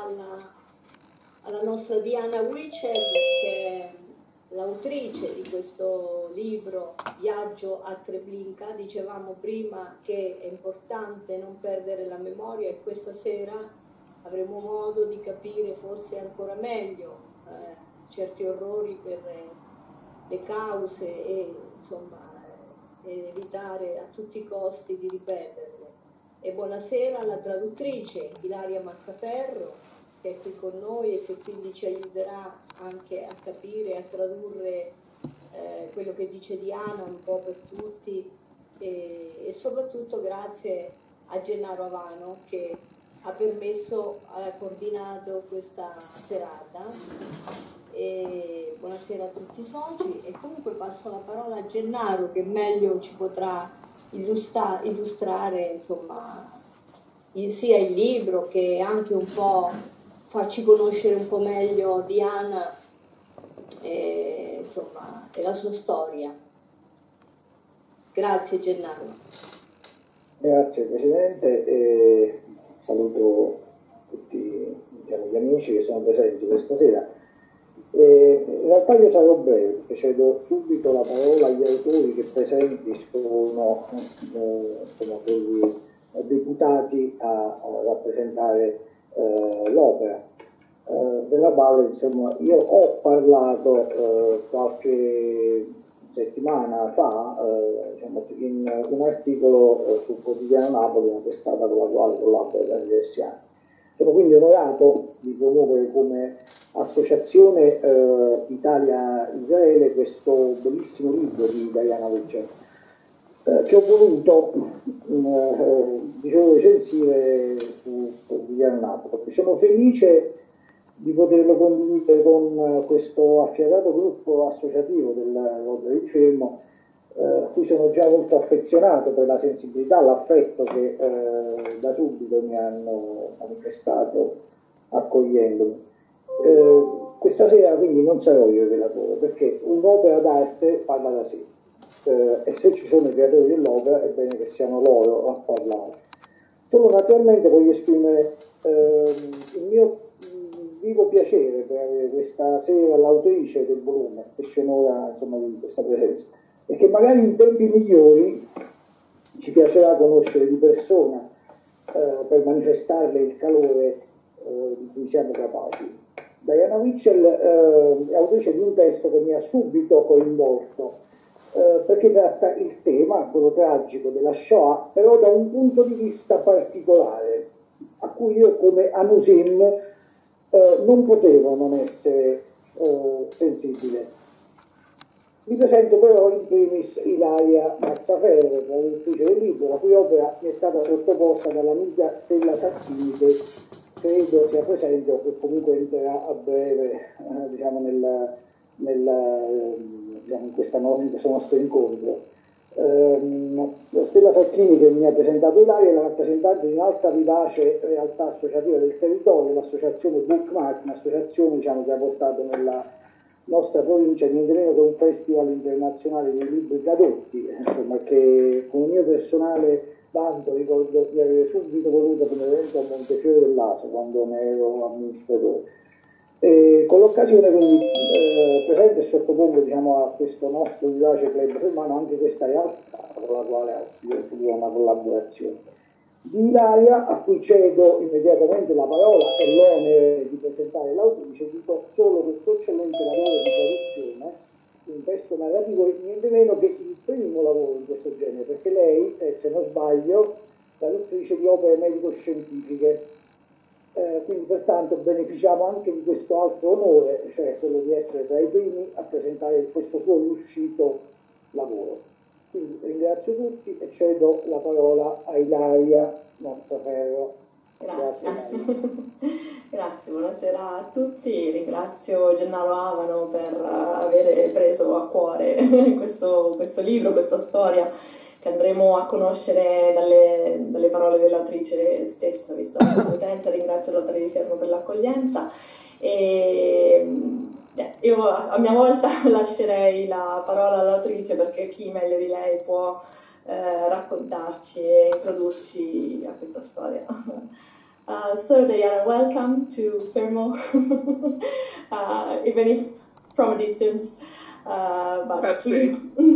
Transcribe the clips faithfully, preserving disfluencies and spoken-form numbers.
alla, alla nostra Diana Wichel, che è l'autrice di questo libro Viaggio a Treblinka. Dicevamo prima che è importante non perdere la memoria, e questa sera avremo modo di capire forse ancora meglio eh, certi orrori per eh, le cause e insomma eh, evitare a tutti i costi di ripeterle. E buonasera alla traduttrice Ilaria Mazzaferro, che è qui con noi e che quindi ci aiuterà anche a capire, a tradurre eh, quello che dice Diana un po' per tutti, e, e soprattutto grazie a Gennaro Avano che ha permesso, ha coordinato questa serata. E buonasera a tutti i soci, e comunque passo la parola a Gennaro che meglio ci potrà illustra- illustrare insomma sia il libro che anche un po' farci conoscere un po' meglio Diana e, insomma, e la sua storia. Grazie Gennaro. Grazie Presidente, e saluto tutti, diciamo, gli amici che sono presenti questa sera. E in realtà io sarò breve perché cedo subito la parola agli autori che presenti sono eh, insomma, quelli deputati a, a rappresentare eh, l'opera, eh, della quale insomma io ho parlato eh, qualche settimana fa eh, diciamo, in un articolo eh, sul quotidiano Napoli, una testata con la quale collaboro da diversi anni. Sono quindi onorato di promuovere come associazione eh, Italia-Israele questo bellissimo libro di Diana Wichel, eh, che ho voluto eh, dicevo, recensire su Quotidiano Napoli. Sono felice di poterlo condividere con questo affiatato gruppo associativo dell'Ordine di Fermo, eh, a cui sono già molto affezionato per la sensibilità, l'affetto che eh, da subito mi hanno manifestato accogliendomi. Eh, questa sera quindi non sarò io il relatore, perché un'opera d'arte parla da sé, eh, e se ci sono i creatori dell'opera è bene che siano loro a parlare. Solo naturalmente voglio esprimere eh, il mio vivo piacere per avere questa sera l'autrice del volume che ci onora insomma di questa presenza, e che magari in tempi migliori ci piacerà conoscere di persona eh, per manifestarle il calore eh, di cui siamo capaci. Diana Wichel eh, è autrice di un testo che mi ha subito coinvolto eh, perché tratta il tema, quello tragico della Shoah, però da un punto di vista particolare a cui io come Anusim eh, non potevo non essere eh, sensibile. Vi presento però in primis Ilaria Mazzaferro, traduttrice del libro, la cui opera mi è stata sottoposta dall'amica Stella Sacchini, che credo sia presente o che comunque entrerà a breve eh, diciamo, nel, nel, diciamo, in, questa no, in questo nostro incontro. Um, Stella Sacchini, che mi ha presentato Ilaria, è la rappresentante di un'altra vivace realtà associativa del territorio, l'associazione Bookmark, un'associazione diciamo, che ha portato nella nostra provincia niente meno che un festival internazionale dei libri tradotti, insomma, che con il mio personale vanto ricordo di avere subito voluto come evento a Montefiore dell'Aso quando ne ero amministratore. E con l'occasione quindi eh, presento e sottopongo diciamo, a questo nostro vivace club fermano anche questa realtà con la quale auspico in futuro una collaborazione. Di Ilaria, a cui cedo immediatamente la parola e l'onere di presentare l'autrice, dico solo che il suo eccellente lavoro di traduzione, un testo narrativo, è niente meno che il primo lavoro di questo genere, perché lei è, se non sbaglio, traduttrice di opere medico-scientifiche, eh, quindi pertanto beneficiamo anche di questo altro onore, cioè quello di essere tra i primi a presentare questo suo riuscito lavoro. Quindi ringrazio tutti e cedo la parola a Ilaria Mazzaferro. Grazie. Grazie. Grazie, buonasera a tutti. Ringrazio Gennaro Avano per aver preso a cuore questo, questo libro, questa storia che andremo a conoscere dalle, dalle parole dell'autrice stessa, vista la sua presenza. Ringrazio l'Ordine di Fermo per l'accoglienza. E io a mia volta lascerei la parola all'autrice, perché chi meglio di lei può eh, raccontarci e introdurci a questa storia. Uh, so Diana, welcome to Fermo, uh, even if from a distance. Uh, but That's it.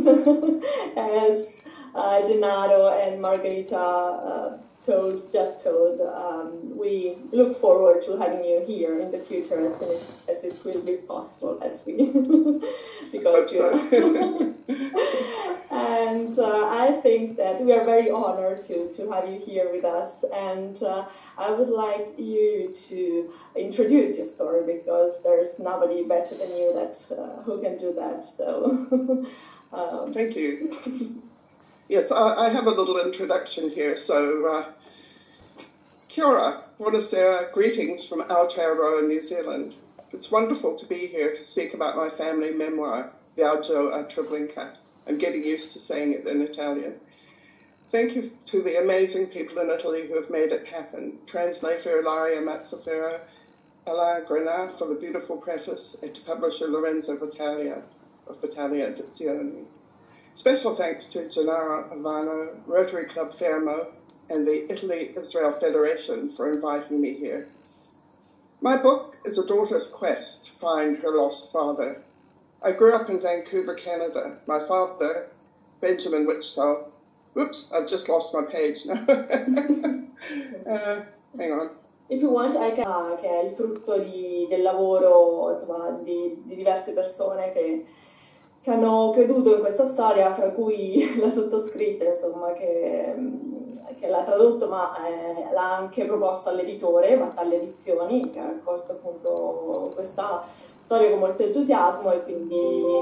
As uh, Gennaro and Margherita uh, told, just told, um, we look forward to having you here in the future as soon as, as it will be possible, as we because so. And uh, I think that we are very honored to, to have you here with us, and uh, I would like you to introduce your story, because there's nobody better than you that uh, who can do that. So, um. Thank you. Yes, I, I have a little introduction here. So, uh, kia ora, buonasera, greetings from Aotearoa, New Zealand. It's wonderful to be here to speak about my family memoir, Viaggio a Treblinka. I'm getting used to saying it in Italian. Thank you to the amazing people in Italy who have made it happen. Translator Ilaria Mazzaferro, Alain Grenat for the beautiful preface, and to publisher Lorenzo Battaglia of Battaglia Edizioni. Special thanks to Gennaro Avano, Rotary Club Fermo, and the Italy-Israel Federation for inviting me here. My book is a daughter's quest to find her lost father. I grew up in Vancouver, Canada. My father, Benjamin Wichtel, whoops, I've just lost my page now. uh, hang on. If you want, I can, uh, che è il frutto di, del lavoro, insomma, di, di diverse persone che, che hanno creduto in questa storia, fra cui la sottoscritta, insomma, che, che l'ha tradotto, ma eh, l'ha anche proposto all'editore, Battaglia Edizioni, che ha accolto appunto questa storia con molto entusiasmo, e quindi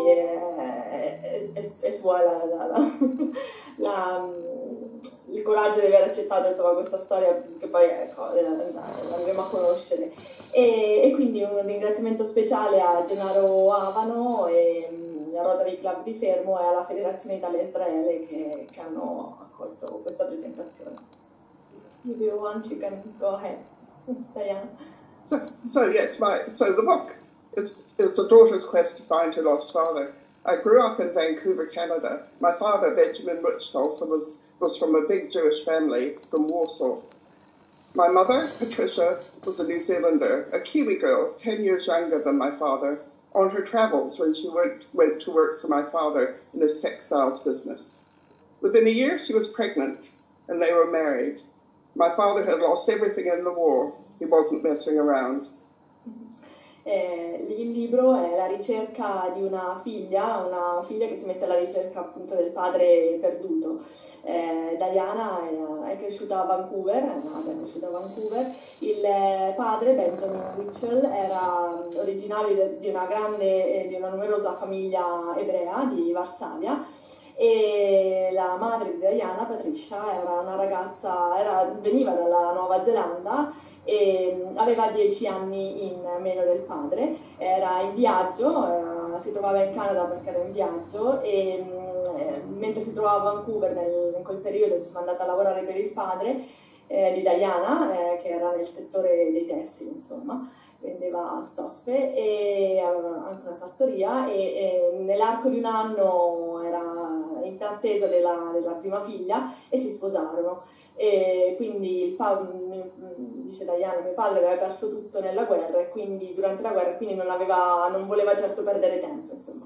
eh, è, è sua la, la, la, la, il coraggio di aver accettato, insomma, questa storia, che poi ecco, l'andremo a conoscere. E, e quindi un ringraziamento speciale a Gennaro Avano e al Rotary Club di Fermo e alla Federazione Italia-Israele che, che hanno accolto questa presentazione. If you want, you can go ahead, Diana. So, so yes, my so the book is it's a daughter's quest to find her lost father. I grew up in Vancouver, Canada. My father, Benjamin Wichtel, was was from a big Jewish family from Warsaw. My mother, Patricia, was a New Zealander, a Kiwi girl, ten years younger than my father, on her travels when she went, went to work for my father in his textiles business. Within a year, she was pregnant, and they were married. My father had lost everything in the war. He wasn't messing around. Eh, il libro è la ricerca di una figlia, una figlia che si mette alla ricerca appunto del padre perduto. Eh, Diana è, è cresciuta a Vancouver, è nata e cresciuta a Vancouver. Il padre, Benjamin Wichtel, era originario di una grande, di una numerosa famiglia ebrea di Varsavia. E la madre di Diana, Patricia, era una ragazza, era, veniva dalla Nuova Zelanda e aveva dieci anni in meno del padre, era in viaggio, era, si trovava in Canada perché era in viaggio e eh, mentre si trovava a Vancouver nel, in quel periodo, insomma, è andata a lavorare per il padre eh, di Diana, eh, che era nel settore dei tessili, insomma, vendeva stoffe e aveva anche una sartoria e, e nell'arco di un anno era in attesa della, della prima figlia e si sposarono. E quindi il pa- dice Diana, mio padre aveva perso tutto nella guerra e quindi durante la guerra quindi non, aveva, non voleva certo perdere tempo, insomma.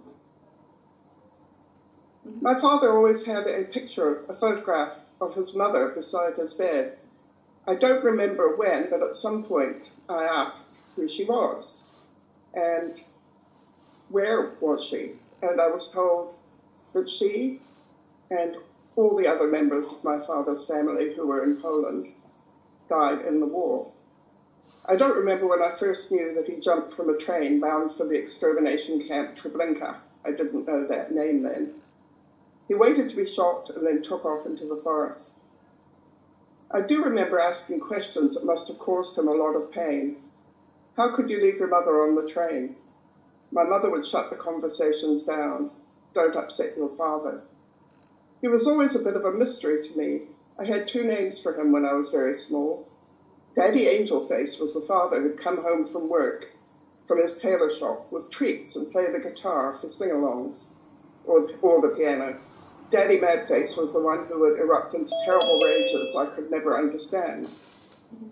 My father always had a picture, a photograph of his mother beside his bed. I don't remember when, but at some point I asked who she was and where was she, and I was told that she and all the other members of my father's family who were in Poland died in the war. I don't remember when I first knew that he jumped from a train bound for the extermination camp Treblinka. I didn't know that name then. He waited to be shot and then took off into the forest. I do remember asking questions that must have caused him a lot of pain. How could you leave your mother on the train? My mother would shut the conversations down. Don't upset your father. He was always a bit of a mystery to me. I had two names for him when I was very small. Daddy Angelface was the father who'd come home from work, from his tailor shop, with treats and play the guitar for sing-alongs, or, or the piano. Daddy Madface was the one who would erupt into terrible rages I could never understand.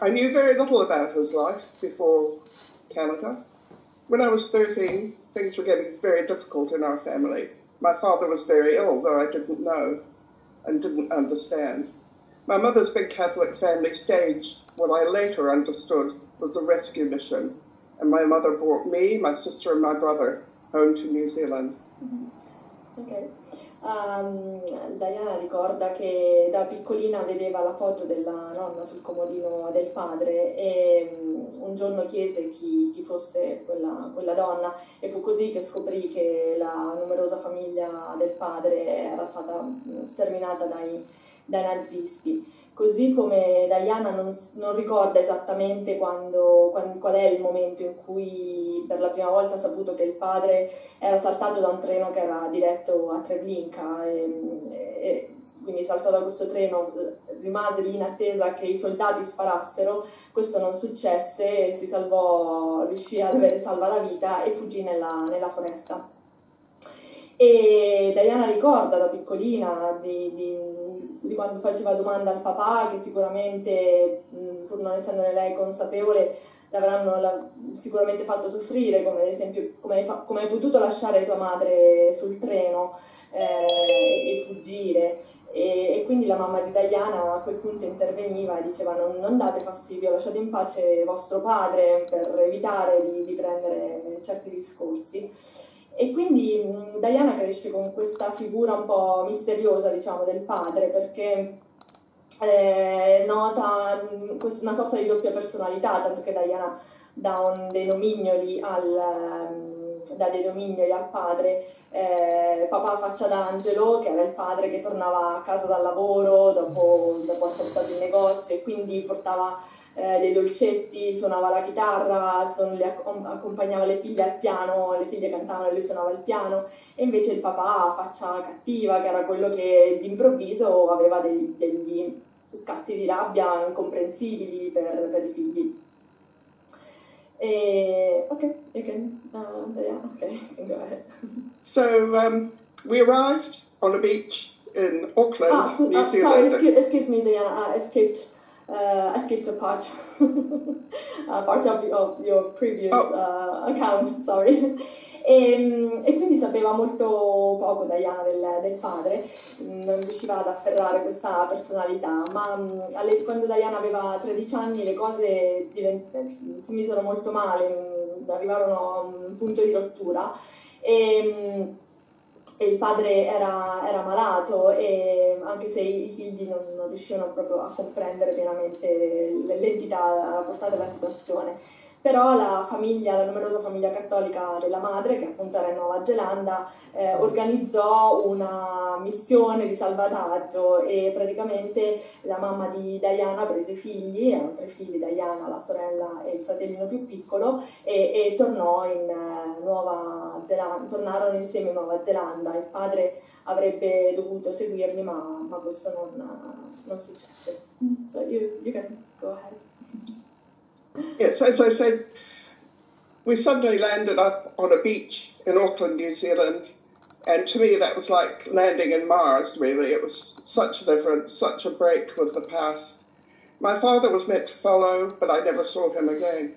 I knew very little about his life before Canada. When I was thirteen, things were getting very difficult in our family. My father was very ill, though I didn't know and didn't understand. My mother's big Catholic family staged what I later understood was a rescue mission, and my mother brought me, my sister, and my brother home to New Zealand. Okay. Um, Diana ricorda che da piccolina vedeva la foto della nonna sul comodino del padre e um, un giorno chiese chi, chi fosse quella, quella donna, e fu così che scoprì che la numerosa famiglia del padre era stata sterminata dai, dai nazisti. Così come Diana non, non ricorda esattamente quando, quando, qual è il momento in cui per la prima volta ha saputo che il padre era saltato da un treno che era diretto a Treblinka e, e quindi saltò da questo treno, rimase lì in attesa che i soldati sparassero, questo non successe e si salvò, riuscì ad avere salva la vita e fuggì nella, nella foresta. E Diana ricorda da piccolina di, di, di quando faceva domanda al papà, che sicuramente, pur non essendone lei consapevole, l'avranno la, sicuramente fatto soffrire, come ad esempio come hai, fa, come hai potuto lasciare tua madre sul treno eh, e fuggire. E, e quindi la mamma di Diana a quel punto interveniva e diceva non, non date fastidio, lasciate in pace vostro padre, per evitare di, di prendere certi discorsi. E quindi mh, Diana cresce con questa figura un po' misteriosa, diciamo, del padre, perché eh, nota mh, una sorta di doppia personalità, tanto che Diana dà un dei nomignoli al, mh, dà dei nomignoli al padre, eh, papà faccia d'angelo, che era il padre che tornava a casa dal lavoro dopo, dopo essere stato in negozio e quindi portava Eh, dei dolcetti, suonava la chitarra, suon, le acc- accompagnava le figlie al piano, le figlie cantavano e lui suonava il piano, e invece il papà faccia cattiva, che era quello che d'improvviso aveva dei, degli scatti di rabbia incomprensibili per, per i figli. E, ok, you can, uh, yeah, okay, you can go ahead. So um, we arrived on a beach in Auckland, ah, New uh, Zealand. Sorry, excuse, excuse me, Diana, I escaped. Uh, I skipped a part, uh, part of, of your previous oh. uh, account, sorry. E, e quindi sapeva molto poco Diana del, del padre, non riusciva ad afferrare questa personalità, ma alle, quando Diana aveva tredici anni le cose divent- si misero molto male, arrivarono a un punto di rottura. E, E il padre era, era malato e anche se i figli non, non riuscivano proprio a comprendere pienamente l'entità, la portata della situazione. Però la famiglia, la numerosa famiglia cattolica della madre, che appunto era in Nuova Zelanda, eh, organizzò una missione di salvataggio e praticamente la mamma di Diana prese i figli, erano tre figli, Diana, la sorella e il fratellino più piccolo, e, e tornò in eh, Nuova Zelanda, tornarono insieme in Nuova Zelanda. Il padre avrebbe dovuto seguirli, ma, ma questo non, non successe. So you, you can go ahead. Yes, as I said, we suddenly landed up on a beach in Auckland, New Zealand, and to me that was like landing in Mars, really. It was such a difference, such a break with the past. My father was meant to follow, but I never saw him again.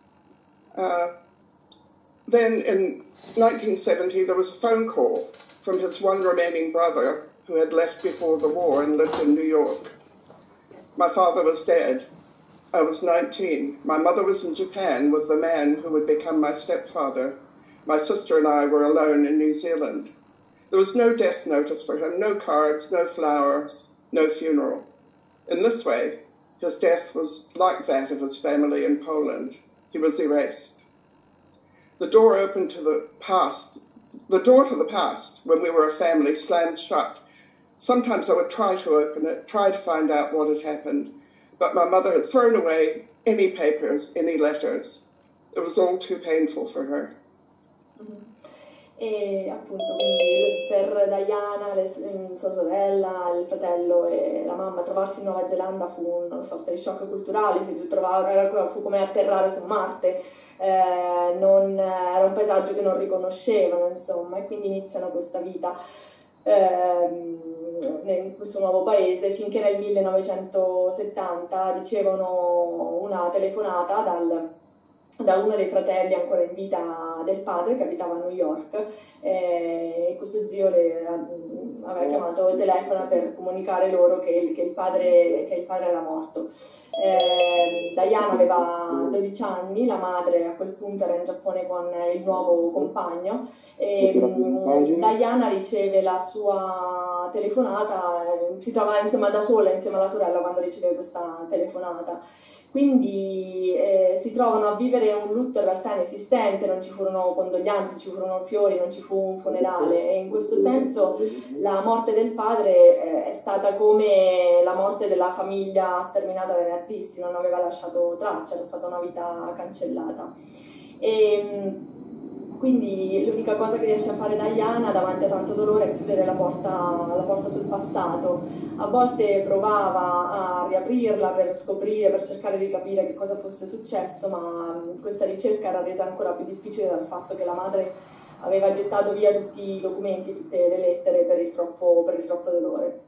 Uh, then in nineteen seventy, there was a phone call from his one remaining brother who had left before the war and lived in New York. My father was dead. I was nineteen. My mother was in Japan with the man who would become my stepfather. My sister and I were alone in New Zealand. There was no death notice for him, no cards, no flowers, no funeral. In this way, his death was like that of his family in Poland. He was erased. The door opened to the past, the door to the past, when we were a family, slammed shut. Sometimes I would try to open it, try to find out what had happened. But my mother had thrown away any papers, any letters. It was all too painful for her. Mm-hmm. E appunto quindi per Diana, le, sua sorella, il fratello e la mamma trovarsi in Nuova Zelanda fu una sorta di shock culturale, si ritrovava, fu come atterrare su Marte, eh, non, era un paesaggio che non riconoscevano, insomma, e quindi iniziano questa vita. Eh, in questo nuovo paese, finché nel millenovecentosettanta ricevono una telefonata dal, da uno dei fratelli ancora in vita del padre, che abitava a New York, e questo zio le aveva chiamato il telefono per comunicare loro che, che, il, padre, che il padre era morto. Eh, Diana aveva dodici anni, la madre a quel punto era in Giappone con il nuovo compagno, e Diana riceve la sua telefonata, si trova insomma da sola insieme alla sorella quando riceve questa telefonata. Quindi eh, si trovano a vivere un lutto in realtà inesistente, non ci furono condoglianze, non ci furono fiori, non ci fu un funerale, e in questo senso la morte del padre eh, è stata come la morte della famiglia sterminata dai nazisti, non aveva lasciato traccia, era stata una vita cancellata. E, quindi l'unica cosa che riesce a fare Diana davanti a tanto dolore è chiudere la porta, la porta sul passato. A volte provava a riaprirla per scoprire, per cercare di capire che cosa fosse successo, ma questa ricerca era resa ancora più difficile dal fatto che la madre aveva gettato via tutti i documenti, tutte le lettere per il troppo, per il troppo dolore.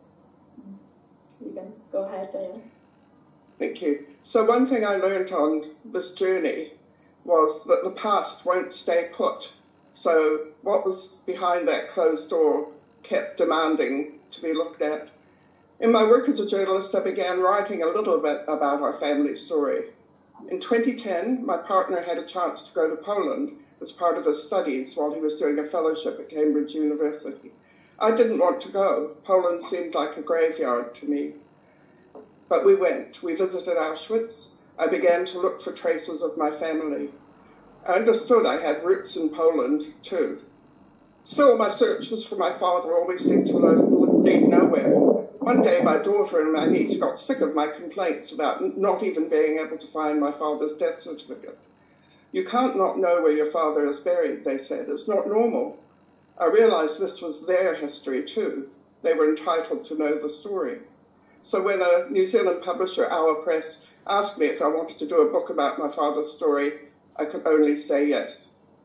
You can go ahead, Diana. Thank you. So one thing I learned on this journey was that the past won't stay put. So what was behind that closed door kept demanding to be looked at. In my work as a journalist, I began writing a little bit about our family story. In twenty ten, my partner had a chance to go to Poland as part of his studies while he was doing a fellowship at Cambridge University. I didn't want to go. Poland seemed like a graveyard to me. But we went. We visited Auschwitz. I began to look for traces of my family. I understood I had roots in Poland, too. Still, my searches for my father always seemed to lead nowhere. One day, my daughter and my niece got sick of my complaints about not even being able to find my father's death certificate. You can't not know where your father is buried, they said. It's not normal. I realized this was their history, too. They were entitled to know the story. So when a New Zealand publisher, Our Press, asked me if I wanted to do a book about my father's story, I could only say yes.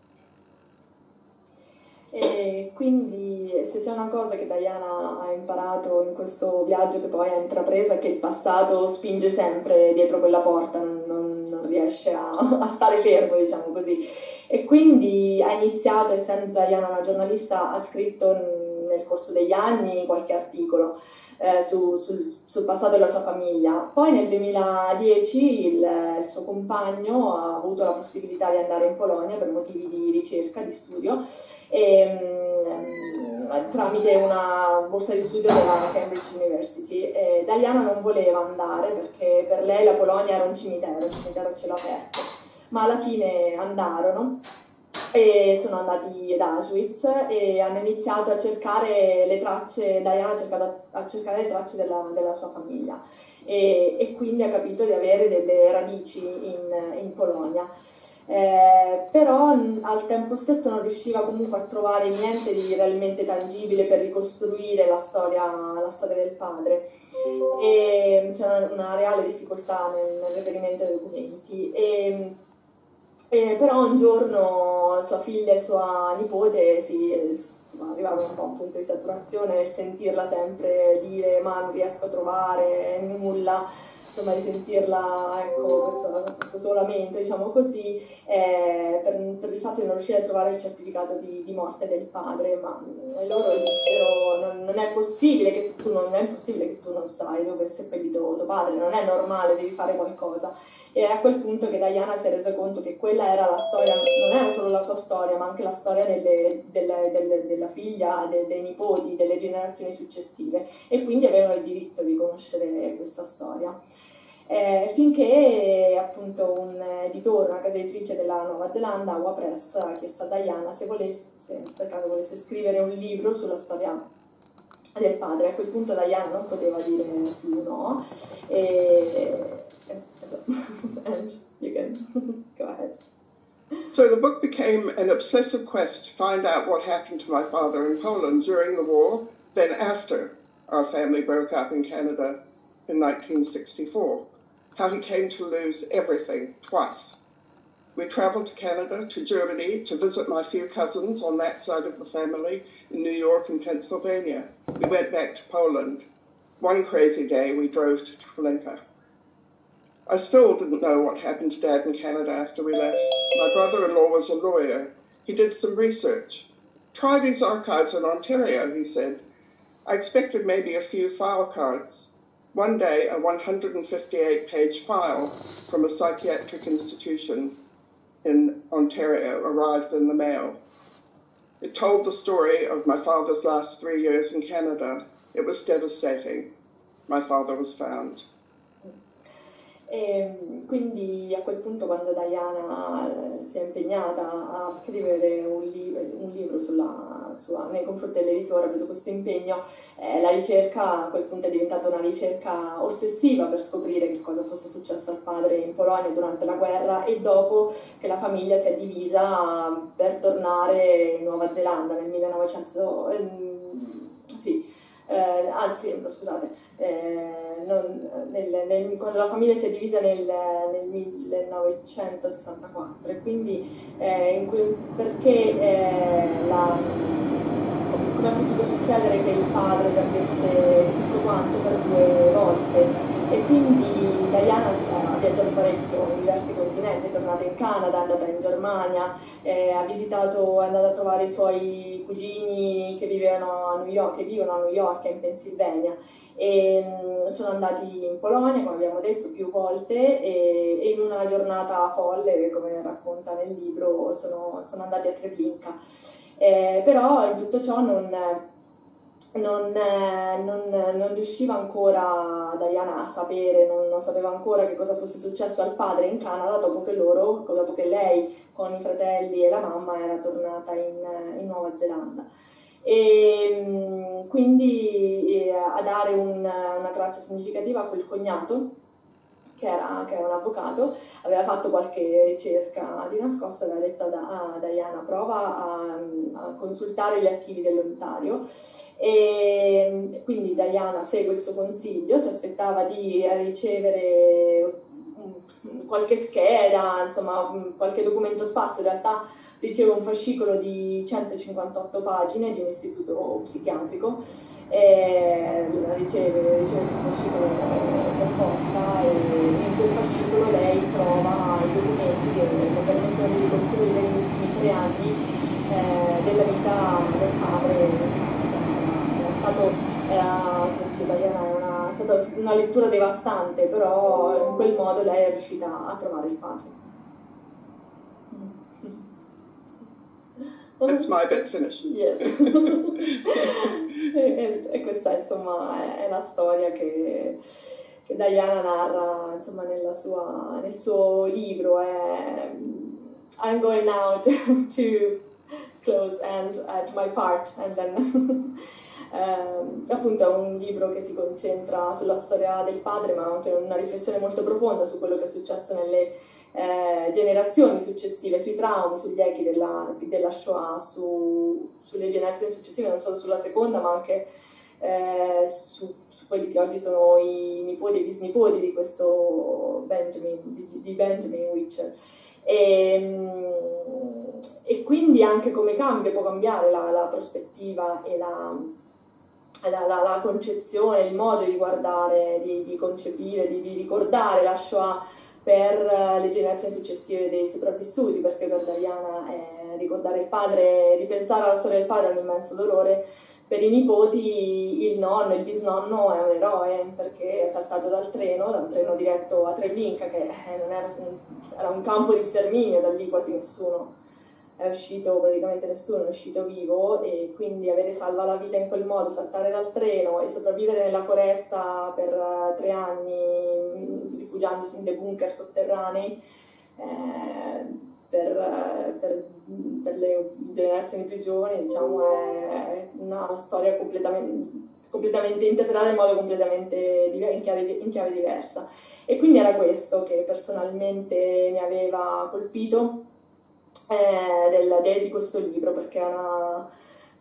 E quindi se c'è una cosa che Diana ha imparato in questo viaggio che poi ha intrapreso è che il passato spinge sempre dietro quella porta, non, non riesce a, a stare fermo, diciamo così. E quindi ha iniziato, essendo Diana una giornalista, ha scritto nel corso degli anni qualche articolo eh, su, sul, sul passato della sua famiglia. Poi nel duemiladieci il, il suo compagno ha avuto la possibilità di andare in Polonia per motivi di ricerca, di studio, e, mh, tramite una borsa di studio della Cambridge University. E Diana non voleva andare perché per lei la Polonia era un cimitero, un cimitero a cielo aperto, ma alla fine andarono. E sono andati ad Auschwitz e hanno iniziato a cercare le tracce, Diana ha cercato a cercare le tracce della, della sua famiglia e, e quindi ha capito di avere delle radici in, in Polonia. Eh, però al tempo stesso non riusciva comunque a trovare niente di realmente tangibile per ricostruire la storia, la storia del padre, e c'era una reale difficoltà nel, nel reperimento dei documenti. E, Eh, però un giorno sua figlia e sua nipote si, insomma, arrivavano un po' a un punto di saturazione nel sentirla sempre dire ma non riesco a trovare nulla, insomma di sentirla, ecco, questo, questo suo lamento, diciamo così, eh, per, per il fatto di non riuscire a trovare il certificato di, di morte del padre, ma e loro dissero non, non è possibile che tu non, non è possibile che tu non sai dove è seppellito tuo padre, non è normale, devi fare qualcosa. E è a quel punto che Diana si è resa conto che quella era la storia, non era solo la sua storia, ma anche la storia delle, delle, delle, della figlia, dei, dei nipoti, delle generazioni successive, e quindi avevano il diritto di conoscere questa storia. Eh, finché appunto un editore, una casa editrice della Nuova Zelanda, Our Press, ha chiesto a Diana se volesse, se per caso volesse scrivere un libro sulla storia del padre. A quel punto Diana non poteva dire più no, e and you can go ahead. So the book became an obsessive quest to find out what happened to my father in Poland during the war, then after our family broke up in Canada in nineteen sixty-four. How he came to lose everything twice. We traveled to Canada, to Germany, to visit my few cousins on that side of the family in New York and Pennsylvania. We went back to Poland. One crazy day, we drove to Treblinka. I still didn't know what happened to Dad in Canada after we left. My brother-in-law was a lawyer. He did some research. Try these archives in Ontario, he said. I expected maybe a few file cards. One day, a one hundred fifty-eight page file from a psychiatric institution in Ontario arrived in the mail. It told the story of my father's last three years in Canada. It was devastating. My father was found. E quindi a quel punto, quando Diana si è impegnata a scrivere un, li- un libro sulla, sua, nei confronti dell'editore, ha preso questo impegno, eh, la ricerca a quel punto è diventata una ricerca ossessiva per scoprire che cosa fosse successo al padre in Polonia durante la guerra e dopo che la famiglia si è divisa per tornare in Nuova Zelanda nel millenovecento. Ehm, sì. Eh, anzi, scusate, eh, non, nel, nel, quando la famiglia si è divisa nel, nel millenovecentosessantaquattro, e quindi eh, in quel, perché eh, la, come è potuto succedere che il padre perdesse tutto quanto per due volte, e quindi Diana ha viaggiato parecchio in diversi continenti, è tornata in Canada, è andata in Germania, eh, ha visitato, è andata a trovare i suoi cugini che vivevano a New York, che vivono a New York e in Pennsylvania, e mh, sono andati in Polonia, come abbiamo detto, più volte, e, e in una giornata folle, come racconta nel libro, sono, sono andati a Treblinka. Eh, però in tutto ciò non... Non, non, non riusciva ancora Diana a sapere, non, non sapeva ancora che cosa fosse successo al padre in Canada dopo che loro, dopo che lei con i fratelli e la mamma era tornata in, in Nuova Zelanda. E quindi eh, a dare un, una traccia significativa fu il cognato, che era, che era un avvocato, aveva fatto qualche ricerca di nascosto e aveva detto a, a Diana: prova a, a consultare gli archivi dell'Ontario. E quindi Diana segue il suo consiglio, si aspettava di ricevere qualche scheda, insomma qualche documento sparso. In realtà riceve un fascicolo di centocinquantotto pagine di un istituto psichiatrico, e riceve, riceve questo fascicolo per posta, e in quel fascicolo lei trova i documenti che le permettono di ricostruire gli ultimi tre anni eh, della vita del padre. È stato, era, come diceva Diana, è una, è stata una lettura devastante, però in quel modo lei è riuscita a trovare il padre. That's my bit finished. Yes. e, e questa insomma è, è la storia che, che Diana narra insomma nella sua, nel suo libro. È, I'm going now to, to close and at my part and then Eh, appunto è un libro che si concentra sulla storia del padre, ma anche una riflessione molto profonda su quello che è successo nelle eh, generazioni successive, sui traumi, sugli echi della, della Shoah, su, sulle generazioni successive, non solo sulla seconda, ma anche eh, su, su quelli che oggi sono i nipoti e i bisnipoti di questo Benjamin, di, di Benjamin Wicher. E, e quindi anche come cambia, può cambiare la, la prospettiva e la La, la, la concezione, il modo di guardare, di, di concepire, di, di ricordare la Shoah per le generazioni successive dei sopravvissuti, perché per Diana eh, ricordare il padre, ripensare alla storia del padre è un immenso dolore. Per i nipoti il nonno, il bisnonno è un eroe, perché è saltato dal treno, da un treno diretto a Treblinka, che eh, non era, era un campo di sterminio, da lì quasi nessuno è uscito, praticamente nessuno è uscito vivo, e quindi avere salva la vita in quel modo, saltare dal treno e sopravvivere nella foresta per uh, tre anni, rifugiandosi in dei bunker sotterranei, eh, per, uh, per, per le generazioni più giovani, diciamo, è una storia completamente, completamente interpretata in modo completamente diver- in, chiave, in chiave diversa. E quindi era questo che personalmente mi aveva colpito Eh, del, del, di questo libro, perché è una,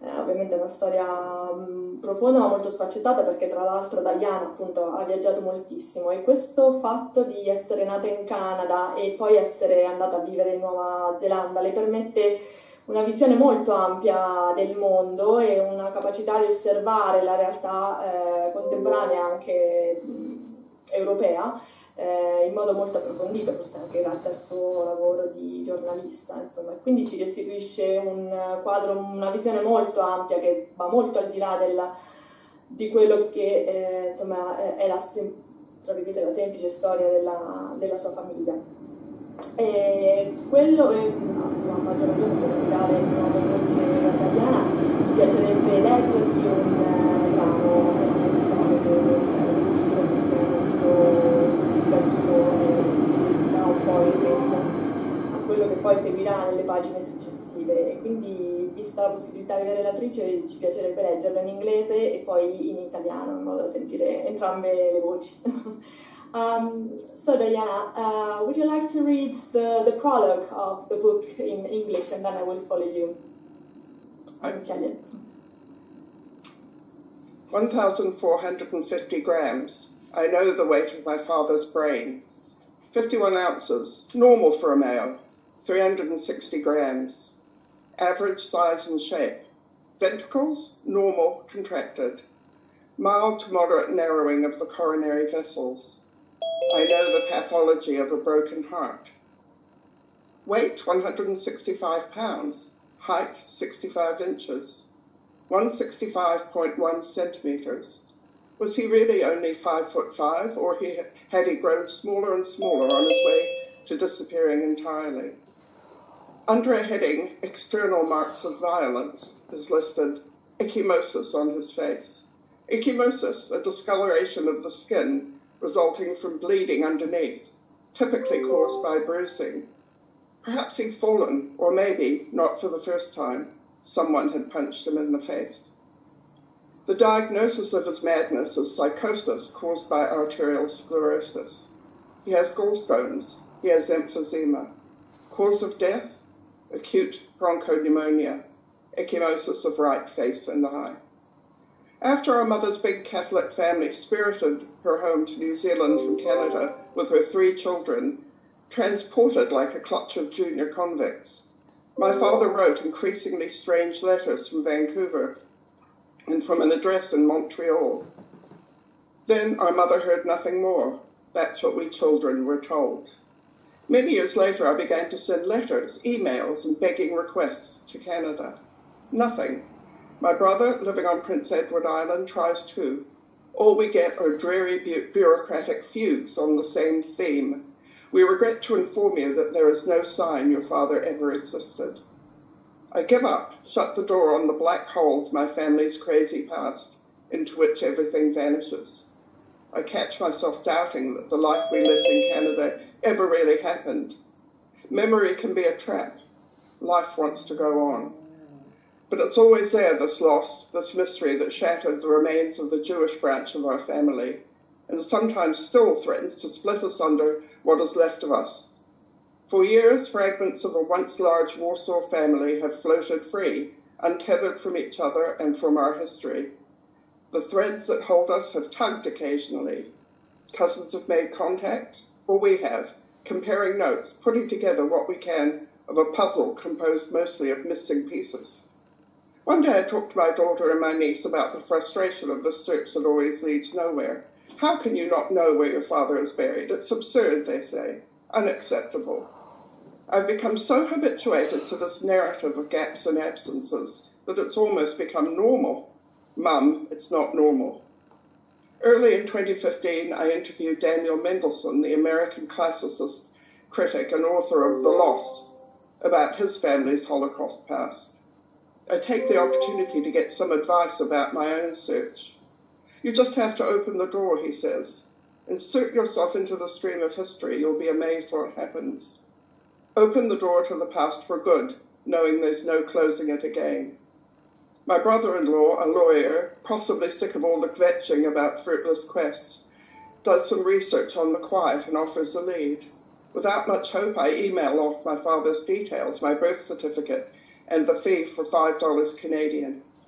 Eh, ovviamente è una storia mh, profonda ma molto sfaccettata, perché tra l'altro Diana appunto ha viaggiato moltissimo, e questo fatto di essere nata in Canada e poi essere andata a vivere in Nuova Zelanda le permette una visione molto ampia del mondo e una capacità di osservare la realtà eh, contemporanea anche mh, europea eh, in modo molto approfondito, forse anche grazie al suo lavoro di giornalista, insomma. E quindi ci restituisce un quadro, una visione molto ampia che va molto al di là della, di quello che eh, insomma, è la, tra virgolette, la semplice storia della, della sua famiglia. E quello è una maggior ragione per mirare il nuovo voce italiana. Ci piacerebbe leggervi un eh, brano del libro molto significativo e dà un po' il ritmo a quello che poi seguirà nelle pagine successive, e quindi, vista la possibilità di vedere l'attrice, ci piacerebbe leggerlo in inglese e poi in italiano, in modo da sentire entrambe le voci. Um, so Diana, uh, would you like to read the, the prologue of the book in English, and then I will follow you in Italian. one thousand four hundred fifty grams. I know the weight of my father's brain. fifty-one ounces, normal for a male. three hundred sixty grams. Average size and shape. Ventricles, normal, contracted. Mild to moderate narrowing of the coronary vessels. I know the pathology of a broken heart. Weight, one hundred sixty-five pounds. Height, sixty-five inches. one hundred sixty-five point one centimeters. Was he really only five foot five, or he, had he grown smaller and smaller on his way to disappearing entirely? Under a heading, External Marks of Violence, is listed ecchymosis on his face. Ecchymosis, a discoloration of the skin resulting from bleeding underneath, typically caused by bruising. Perhaps he'd fallen, or maybe, not for the first time, someone had punched him in the face. The diagnosis of his madness is psychosis caused by arterial sclerosis. He has gallstones. He has emphysema. Cause of death? Acute bronchopneumonia, ecchymosis of right face and eye. After our mother's big Catholic family spirited her home to New Zealand from Canada with her three children, transported like a clutch of junior convicts, my father wrote increasingly strange letters from Vancouver and from an address in Montreal. Then our mother heard nothing more. That's what we children were told. Many years later, I began to send letters, emails, and begging requests to Canada. Nothing. My brother, living on Prince Edward Island, tries too. All we get are dreary bu- bureaucratic fugues on the same theme. We regret to inform you that there is no sign your father ever existed. I give up, shut the door on the black hole of my family's crazy past, into which everything vanishes. I catch myself doubting that the life we lived in Canada ever really happened. Memory can be a trap. Life wants to go on. But it's always there, this loss, this mystery that shattered the remains of the Jewish branch of our family, and sometimes still threatens to split us under what is left of us. For years, fragments of a once large Warsaw family have floated free, untethered from each other and from our history. The threads that hold us have tugged occasionally. Cousins have made contact, or we have, comparing notes, putting together what we can of a puzzle composed mostly of missing pieces. One day I talked to my daughter and my niece about the frustration of this search that always leads nowhere. How can you not know where your father is buried? It's absurd, they say. Unacceptable. I've become so habituated to this narrative of gaps and absences that it's almost become normal. Mum, it's not normal. Early in twenty fifteen, I interviewed Daniel Mendelsohn, the American classicist, critic, and author of The Lost, about his family's Holocaust past. I take the opportunity to get some advice about my own search. You just have to open the door, he says. Insert yourself into the stream of history. You'll be amazed what happens. Open the door to the past for good, knowing there's no closing it again. My brother-in-law, a lawyer, possibly sick of all the kvetching about fruitless quests, does some research on the quiet and offers a lead. Without much hope, I email off my father's details, my birth certificate, and the fee for five dollars Canadian.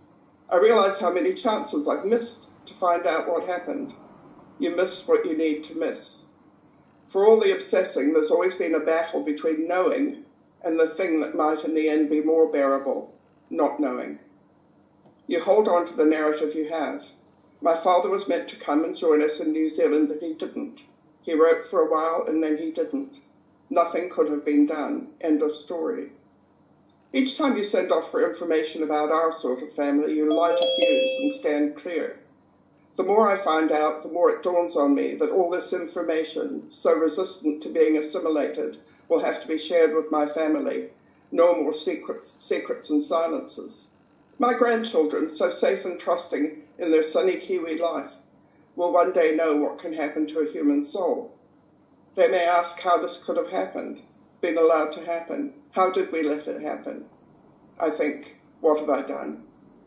I realize how many chances I've missed to find out what happened. You miss what you need to miss. For all the obsessing, there's always been a battle between knowing and the thing that might in the end be more bearable, not knowing. You hold on to the narrative you have. My father was meant to come and join us in New Zealand, but he didn't. He wrote for a while and then he didn't. Nothing could have been done. End of story. Each time you send off for information about our sort of family, you light a fuse and stand clear. The more I find out, the more it dawns on me that all this information, so resistant to being assimilated, will have to be shared with my family. No more secrets, secrets and silences. My grandchildren, so safe and trusting in their sunny Kiwi life, will one day know what can happen to a human soul. They may ask how this could have happened, been allowed to happen. How did we let it happen? I think, what have I done?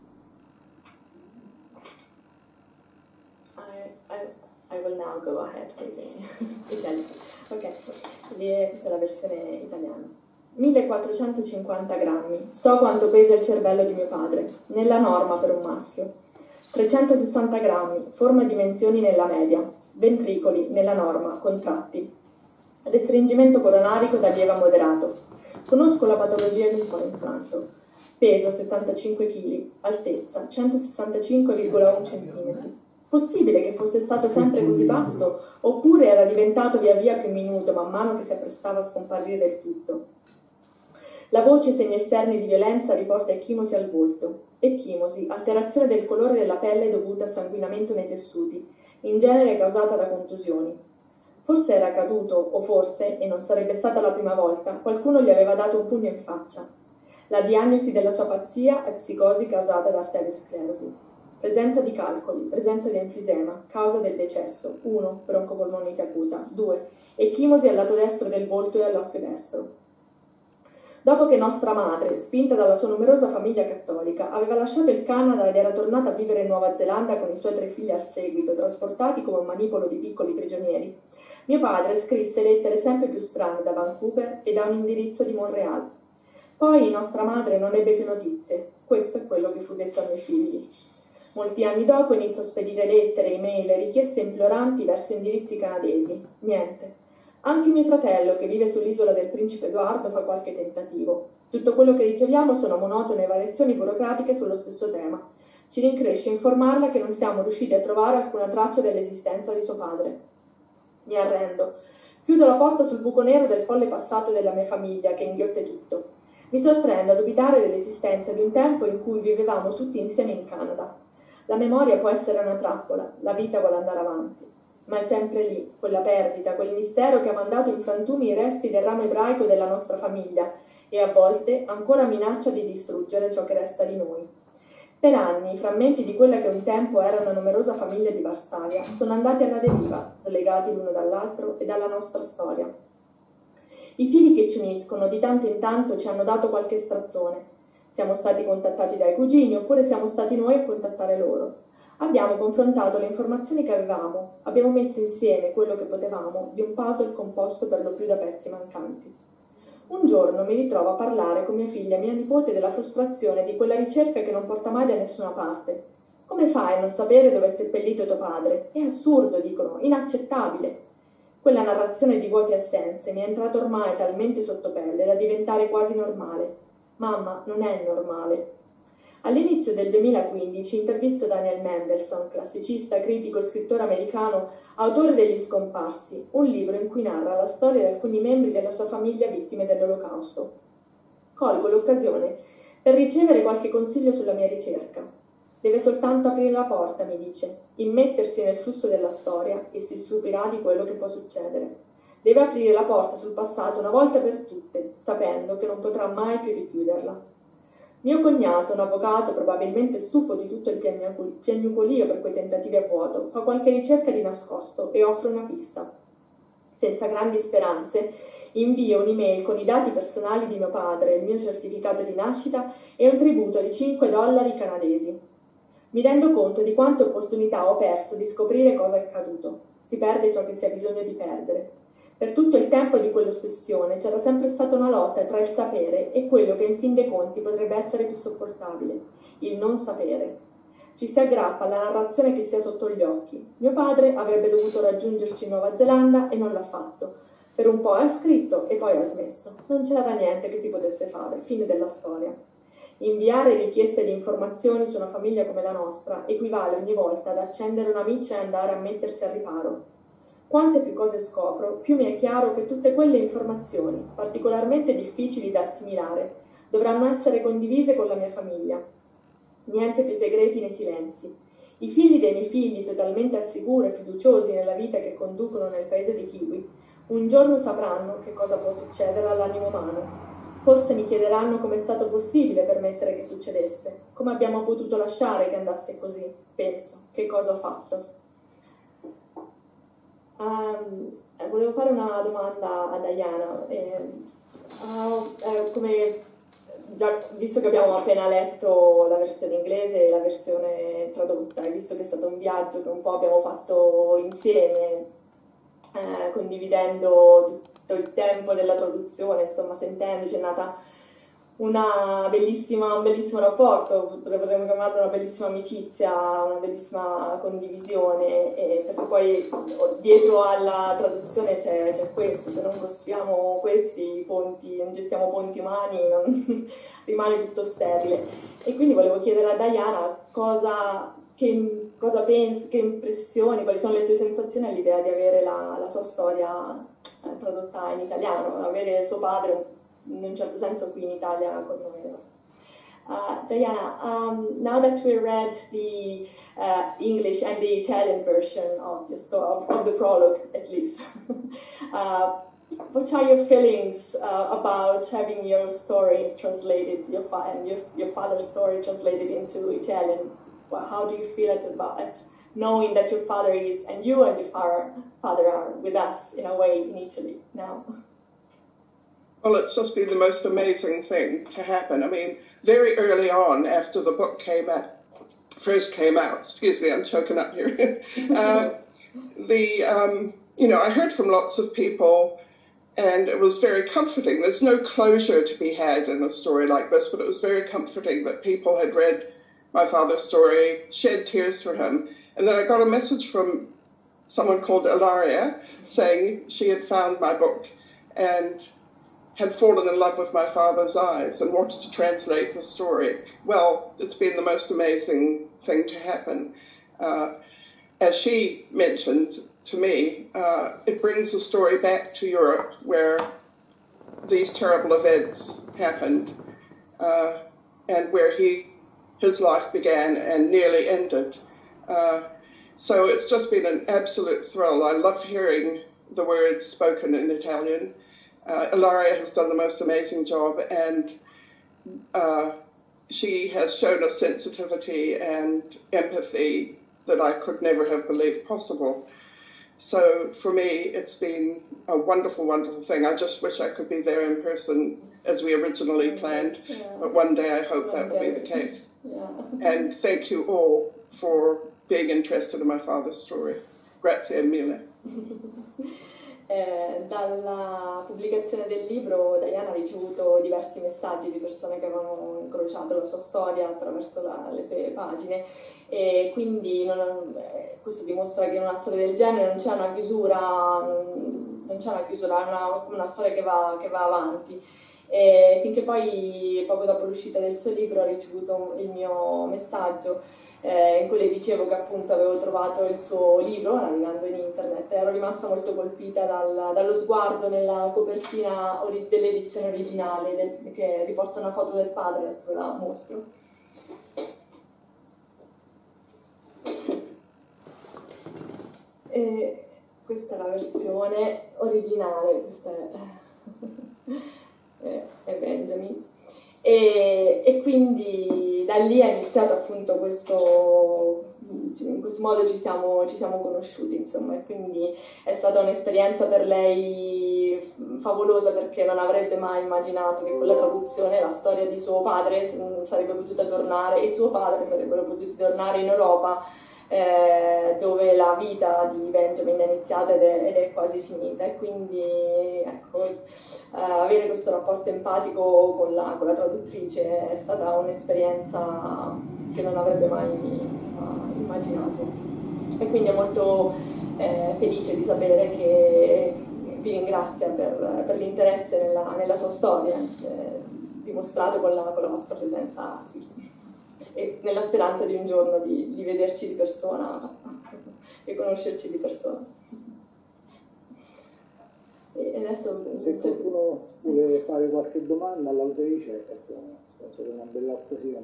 I, I, I will now go ahead with the Italian. Ok, questa è la versione italiana. millequattrocentocinquanta grammi. So quanto pesa il cervello di mio padre, nella norma per un maschio. trecentosessanta grammi, forma e dimensioni nella media, ventricoli nella norma, contratti. Restringimento coronarico da lieve a moderato. Conosco la patologia di un cuore infranto. Peso settantacinque chili, altezza centosessantacinque virgola uno centimetri. Possibile che fosse stato sempre così basso, oppure era diventato via via più minuto man mano che si apprestava a scomparire del tutto? La voce segni esterni di violenza riporta ecchimosi al volto. Ecchimosi, alterazione del colore della pelle dovuta a sanguinamento nei tessuti, in genere causata da contusioni. Forse era caduto, o forse, e non sarebbe stata la prima volta, qualcuno gli aveva dato un pugno in faccia. La diagnosi della sua pazzia è psicosi causata da arteriosclerosi. Presenza di calcoli, presenza di enfisema, causa del decesso. uno. Broncopolmonite acuta. due. Ecchimosi al lato destro del volto e all'occhio destro. Dopo che nostra madre, spinta dalla sua numerosa famiglia cattolica, aveva lasciato il Canada ed era tornata a vivere in Nuova Zelanda con i suoi tre figli al seguito, trasportati come un manipolo di piccoli prigionieri, mio padre scrisse lettere sempre più strane da Vancouver e da un indirizzo di Montreal. Poi nostra madre non ebbe più notizie. Questo è quello che fu detto ai miei figli. Molti anni dopo iniziò a spedire lettere, email e richieste imploranti verso indirizzi canadesi. Niente. Anche mio fratello, che vive sull'isola del Principe Edoardo, fa qualche tentativo. Tutto quello che riceviamo sono monotone variazioni burocratiche sullo stesso tema. Ci rincresce informarla che non siamo riusciti a trovare alcuna traccia dell'esistenza di suo padre. Mi arrendo. Chiudo la porta sul buco nero del folle passato della mia famiglia, che inghiotte tutto. Mi sorprendo a dubitare dell'esistenza di un tempo in cui vivevamo tutti insieme in Canada. La memoria può essere una trappola, la vita vuole andare avanti. Ma è sempre lì, quella perdita, quel mistero che ha mandato in frantumi i resti del ramo ebraico della nostra famiglia e a volte ancora minaccia di distruggere ciò che resta di noi. Per anni i frammenti di quella che un tempo era una numerosa famiglia di Varsavia sono andati alla deriva, slegati l'uno dall'altro e dalla nostra storia. I fili che ci uniscono di tanto in tanto ci hanno dato qualche strattone. Siamo stati contattati dai cugini oppure siamo stati noi a contattare loro. Abbiamo confrontato le informazioni che avevamo, abbiamo messo insieme quello che potevamo di un puzzle composto per lo più da pezzi mancanti. Un giorno mi ritrovo a parlare con mia figlia e mia nipote della frustrazione di quella ricerca che non porta mai da nessuna parte. Come fai a non sapere dove è seppellito tuo padre? È assurdo, dicono, inaccettabile. Quella narrazione di vuoti assenze mi è entrata ormai talmente sotto pelle da diventare quasi normale. Mamma, non è normale. All'inizio del duemilaquindici intervisto Daniel Mendelsohn, classicista, critico e scrittore americano, autore degli Scomparsi, un libro in cui narra la storia di alcuni membri della sua famiglia vittime dell'Olocausto. Colgo l'occasione per ricevere qualche consiglio sulla mia ricerca. Deve soltanto aprire la porta, mi dice, immettersi nel flusso della storia e si stupirà di quello che può succedere. Deve aprire la porta sul passato una volta per tutte, sapendo che non potrà mai più richiuderla. Mio cognato, un avvocato probabilmente stufo di tutto il piagnucolio per quei tentativi a vuoto, fa qualche ricerca di nascosto e offre una pista. Senza grandi speranze, invio un'email con i dati personali di mio padre, il mio certificato di nascita e un tributo di cinque dollari canadesi. Mi rendo conto di quante opportunità ho perso di scoprire cosa è accaduto. Si perde ciò che si ha bisogno di perdere. Per tutto il tempo di quell'ossessione c'era sempre stata una lotta tra il sapere e quello che in fin dei conti potrebbe essere più sopportabile, il non sapere. Ci si aggrappa alla narrazione che si ha sotto gli occhi. Mio padre avrebbe dovuto raggiungerci in Nuova Zelanda e non l'ha fatto. Per un po' ha scritto e poi ha smesso. Non c'era niente che si potesse fare. Fine della storia. Inviare richieste di informazioni su una famiglia come la nostra equivale ogni volta ad accendere una miccia e andare a mettersi al riparo. Quante più cose scopro, più mi è chiaro che tutte quelle informazioni, particolarmente difficili da assimilare, dovranno essere condivise con la mia famiglia. Niente più segreti nei silenzi. I figli dei miei figli, totalmente al sicuro e fiduciosi nella vita che conducono nel paese dei Kiwi, un giorno sapranno che cosa può succedere all'animo umano. Forse mi chiederanno come è stato possibile permettere che succedesse, come abbiamo potuto lasciare che andasse così, penso, che cosa ho fatto. Um, volevo fare una domanda a Diana. Eh, uh, eh, come, già, visto che abbiamo appena letto la versione inglese e la versione tradotta, e visto che è stato un viaggio che un po' abbiamo fatto insieme, Eh, condividendo tutto il tempo della traduzione, insomma, sentendoci, è nata una bellissima, un bellissimo rapporto, potremmo chiamarlo una bellissima amicizia, una bellissima condivisione, e perché poi dietro alla traduzione c'è, c'è questo, se non costruiamo questi ponti, non gettiamo ponti umani, non, rimane tutto sterile. E quindi volevo chiedere a Diana cosa... Che, cosa pensi, che impressioni, quali sono le sue sensazioni all'idea di avere la, la sua storia eh, tradotta in italiano, avere suo padre in un certo senso qui in Italia con noi. Uh, Diana, um, now that we read the uh, English and the Italian version of the story, of, of the prologue at least, uh, what are your feelings uh, about having your story translated, your fa- and your, your father's story translated into Italian? Well, how do you feel it about it, knowing that your father is, and you and your father, father are with us in a way in Italy now? Well, it's just been the most amazing thing to happen. I mean, very early on, after the book came out, first came out, excuse me, I'm choking up here. uh, the, um, you know, I heard from lots of people, and it was very comforting. There's no closure to be had in a story like this, but it was very comforting that people had read my father's story, shed tears for him. And then I got a message from someone called Ilaria saying she had found my book and had fallen in love with my father's eyes and wanted to translate the story. Well, it's been the most amazing thing to happen. Uh, as she mentioned to me, uh, it brings the story back to Europe where these terrible events happened uh, and where he his life began and nearly ended. Uh, so it's just been an absolute thrill. I love hearing the words spoken in Italian. Uh, Ilaria has done the most amazing job, and uh, she has shown a sensitivity and empathy that I could never have believed possible. So for me, it's been a wonderful, wonderful thing. I just wish I could be there in person as we originally planned, yeah. But one day I hope one that will be the case. Yeah. And thank you all for being interested in my father's story. Grazie mille. Eh, dalla pubblicazione del libro Diana ha ricevuto diversi messaggi di persone che avevano incrociato la sua storia attraverso la, le sue pagine, e quindi non, eh, questo dimostra che in una storia del genere non c'è una chiusura, non, non c'è una chiusura, è una, una storia che va, che va avanti. E finché poi, poco dopo l'uscita del suo libro, ho ricevuto il mio messaggio eh, in cui le dicevo che appunto avevo trovato il suo libro navigando in internet. Ero rimasta molto colpita dal, dallo sguardo nella copertina ori- dell'edizione originale del, che riporta una foto del padre, adesso la mostro. E questa è la versione originale, questa è, è Benjamin. E, e quindi da lì è iniziato appunto questo, in questo modo ci siamo, ci siamo conosciuti, insomma, e quindi è stata un'esperienza per lei favolosa, perché non avrebbe mai immaginato che con la traduzione la storia di suo padre sarebbe potuta tornare, e suo padre sarebbero potuti tornare in Europa eh, dove la vita di Benjamin è iniziata ed è, ed è quasi finita, e quindi ecco, eh, avere questo rapporto empatico con la, con la traduttrice è stata un'esperienza che non avrebbe mai uh, immaginato, e quindi è molto eh, felice di sapere che vi ringrazia per, per l'interesse nella, nella sua storia, eh, dimostrato con la, con la vostra presenza qui, e nella speranza di un giorno di, di vederci di persona e conoscerci di persona. E adesso, se qualcuno vuole fare qualche domanda all'autrice, ecco, penso che è una bella occasione.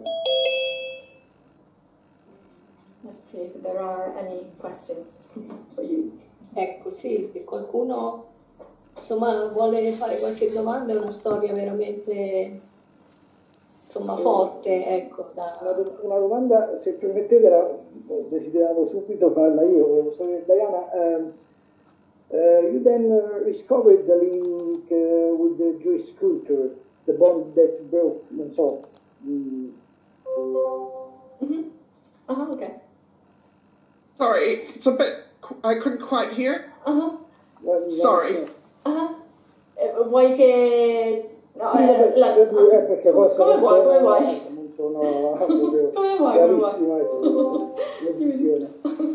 Let's see if there are any questions for you. Ecco, sì, se qualcuno insomma vuole fare qualche domanda, è una storia veramente insomma forte, ecco. Da... Una, una domanda, se permettete, la, desideravo subito farla io. Volevo sapere, Diana, um, uh, you then uh, discovered the link uh, with the Jewish culture, the bond that broke, non so. Mm. Mm-hmm. Uh-huh, okay. Sorry, it's a bit, I couldn't quite hear. Uh-huh. Well, Sorry. Uh-huh. Eh, vuoi che... No, sì, eh, vabbè, la... per dire, perché forse come non vuoi, come sono, vuoi. non sono proprio come vuoi, come bravissima vuoi. l'edizione.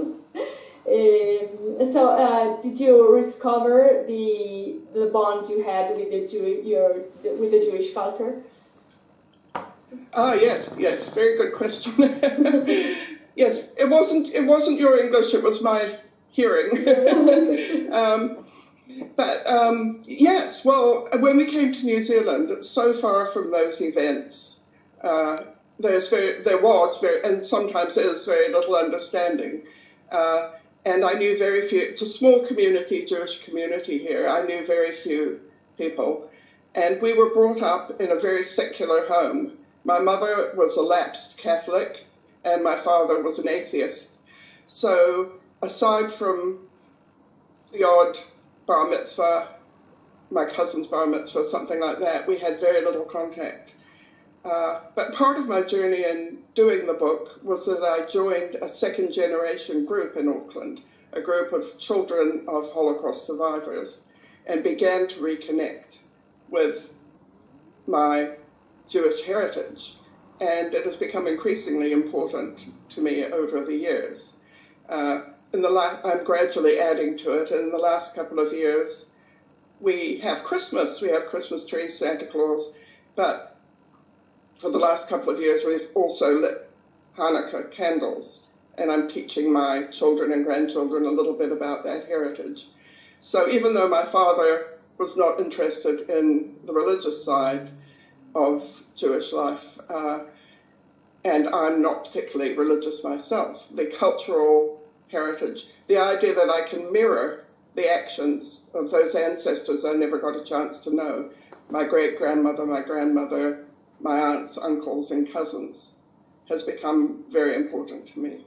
um, so, uh, did you discover the the bond you had with the Jew, your with the Jewish culture? Ah, yes, yes, very good question. Yes, it wasn't it wasn't your English, it was my hearing. um, but um, yes, well, when we came to New Zealand, it's so far from those events. Uh, there's very, there was very, and sometimes is very little understanding. Uh, and I knew very few. It's a small community, Jewish community here. I knew very few people, and we were brought up in a very secular home. My mother was a lapsed Catholic, and my father was an atheist. So aside from the odd bar mitzvah, my cousin's bar mitzvah, something like that, we had very little contact. Uh, but part of my journey in doing the book was that I joined a second generation group in Auckland, a group of children of Holocaust survivors, and began to reconnect with my Jewish heritage. And it has become increasingly important to me over the years. Uh, in the la- I'm gradually adding to it. In the last couple of years, we have Christmas, we have Christmas trees, Santa Claus, but for the last couple of years, we've also lit Hanukkah candles, and I'm teaching my children and grandchildren a little bit about that heritage. So even though my father was not interested in the religious side of Jewish life, uh, and I'm not particularly religious myself, the cultural heritage, the idea that I can mirror the actions of those ancestors I never got a chance to know, my great-grandmother, my grandmother, my aunts, uncles, and cousins, has become very important to me.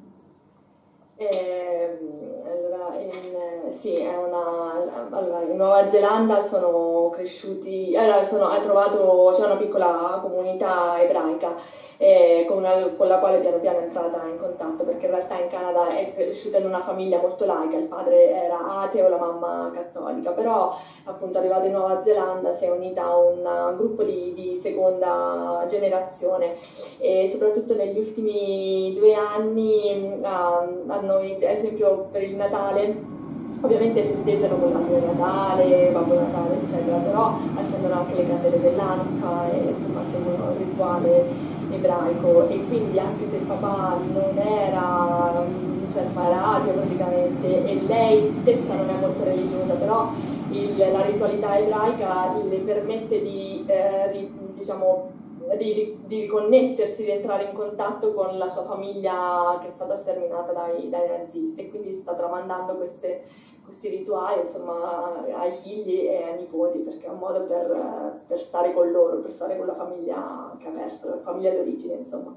Eh, allora, in, sì, è una, allora, in Nuova Zelanda sono cresciuti, allora sono, hai trovato, c'è una piccola comunità ebraica eh, con, una, con la quale piano piano è entrata in contatto, perché in realtà in Canada è cresciuta in una famiglia molto laica, il padre era ateo, la mamma cattolica, però appunto arrivata in Nuova Zelanda si è unita a un gruppo di, di seconda generazione, e soprattutto negli ultimi due anni um, hanno, ad esempio per il Natale, ovviamente festeggiano con l'albero di Natale, Babbo Natale eccetera, però accendono anche le candele dell'Hanukkah e insomma seguono il rituale ebraico, e quindi anche se il papà non era, cioè insomma era ateo praticamente, e lei stessa non è molto religiosa, però il, la ritualità ebraica le permette di, eh, di diciamo Di, di riconnettersi, di entrare in contatto con la sua famiglia che è stata sterminata dai, dai nazisti, e quindi sta tramandando queste, questi rituali insomma ai figli e ai nipoti, perché è un modo per, per stare con loro, per stare con la famiglia che ha perso, la famiglia d'origine insomma.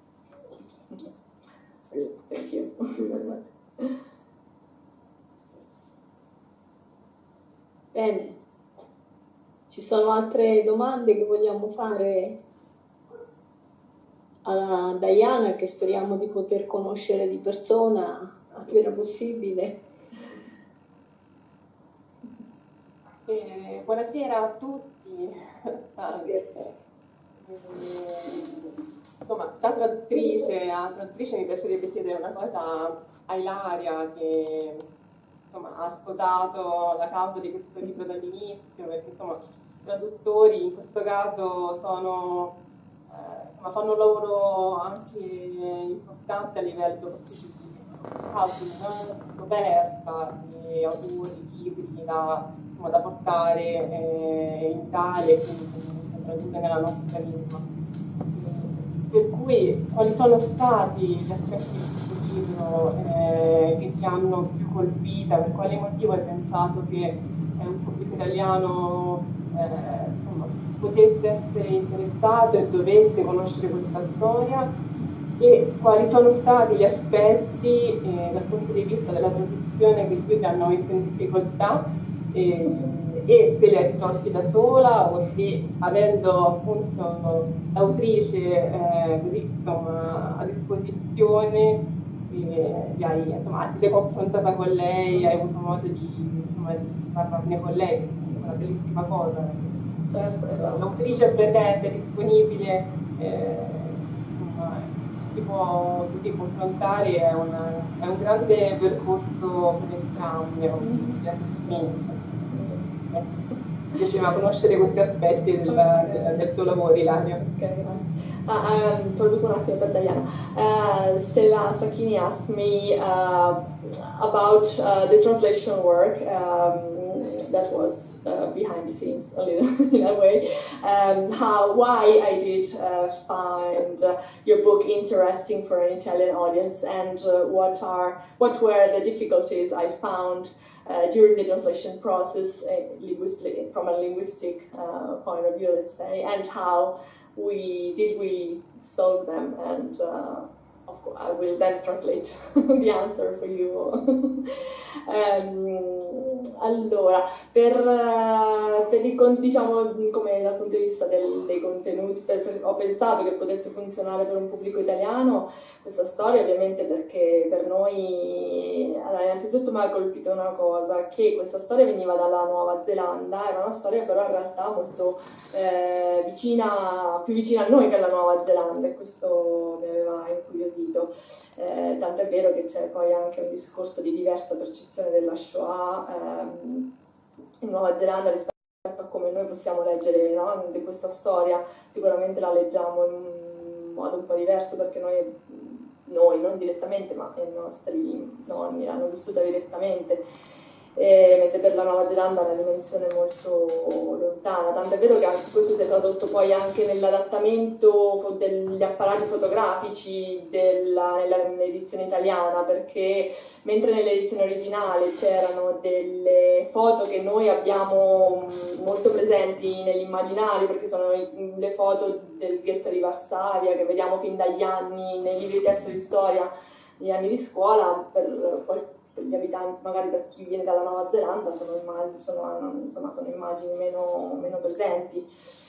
Thank you. Bene, ci sono altre domande che vogliamo fare? a Diana, che speriamo di poter conoscere di persona appena possibile. Eh, buonasera a tutti. Eh, insomma, da traduttrice a traduttrice mi piacerebbe chiedere una cosa a Ilaria, che insomma, ha sposato la causa di questo libro dall'inizio, perché insomma, i traduttori in questo caso sono, eh, insomma, fanno un lavoro anche importante a livello di housing, scoperta di autori, libri da, insomma, da portare eh, in Italia e quindi tradurre nella nostra lingua. Per cui, quali sono stati gli aspetti di questo libro eh, che ti hanno più colpita? Per quale motivo hai pensato che eh, un pubblico italiano eh, insomma, potesse essere interessato e dovesse conoscere questa storia? E quali sono stati gli aspetti eh, dal punto di vista della traduzione che più ti hanno messo in difficoltà? Eh, e se li hai risolti da sola o se, avendo appunto l'autrice eh, così insomma, a disposizione, eh, ti, hai, insomma, ti sei confrontata con lei, hai avuto modo di, insomma, di parlarne con lei, è una bellissima cosa. Certo, l'autrice è presente, disponibile, eh, insomma, si può così confrontare, è, una, è un grande percorso per entrambi, ovviamente. Mi piaceva conoscere questi aspetti del, del, del tuo lavoro, Ilaria. Ok, grazie. Ah, um, traduco un attimo per Diana. Uh, Stella Sacchini asked me uh, about uh, the translation work um, that was uh, behind the scenes, a little in a way. Um, how, why I did uh, find uh, your book interesting for an Italian audience, and uh, what are what were the difficulties I found Uh, during the translation process, uh, linguistic, from a linguistic uh, point of view, let's say, and how we did we solve them, and uh, of course I will then translate the answer for you. um, allora, per, uh, per i, diciamo, come dal punto di vista del, dei contenuti, per, per, ho pensato che potesse funzionare per un pubblico italiano questa storia, ovviamente perché per noi, allora, innanzitutto mi ha colpito una cosa, che questa storia veniva dalla Nuova Zelanda, era una storia però in realtà molto eh, vicina, più vicina a noi che alla Nuova Zelanda, e questo mi aveva incuriosito, eh, tanto è vero che c'è poi anche un discorso di diversa percezione della Shoah ehm, in Nuova Zelanda rispetto a come noi possiamo leggere, no? Di questa storia. Sicuramente la leggiamo in modo un po' diverso, perché noi noi, non direttamente, ma i nostri nonni l'hanno vissuta direttamente, e mentre per la Nuova Zelanda è una dimensione molto lontana, tanto è vero che anche questo si è tradotto poi anche nell'adattamento degli apparati fotografici della, nell'edizione italiana, perché mentre nell'edizione originale c'erano delle foto che noi abbiamo molto presenti nell'immaginario, perché sono le foto del ghetto di Varsavia che vediamo fin dagli anni nei libri di testo di storia, negli anni di scuola, per qualcuno per gli abitanti, magari per chi viene dalla Nuova Zelanda, sono immagini, sono, insomma, sono immagini meno, meno presenti.